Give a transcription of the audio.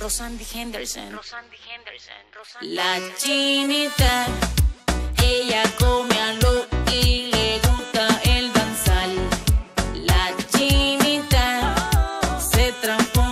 Rosandy Henderson. La chinita, ella come a lo y le gusta el danzar. La chinita se transforma